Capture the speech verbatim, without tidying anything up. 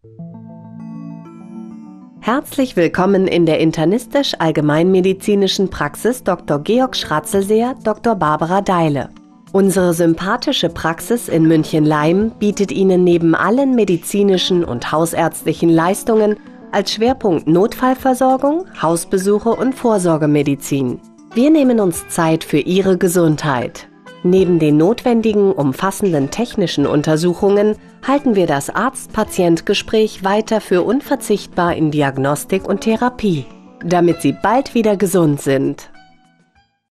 Herzlich willkommen in der internistisch-allgemeinmedizinischen Praxis Doktor Georg Schratzelseer, Doktor Barbara Deile. Unsere sympathische Praxis in München-Leim bietet Ihnen neben allen medizinischen und hausärztlichen Leistungen als Schwerpunkt Notfallversorgung, Hausbesuche und Vorsorgemedizin. Wir nehmen uns Zeit für Ihre Gesundheit. Neben den notwendigen, umfassenden technischen Untersuchungen halten wir das Arzt-Patient-Gespräch weiter für unverzichtbar in Diagnostik und Therapie, damit Sie bald wieder gesund sind.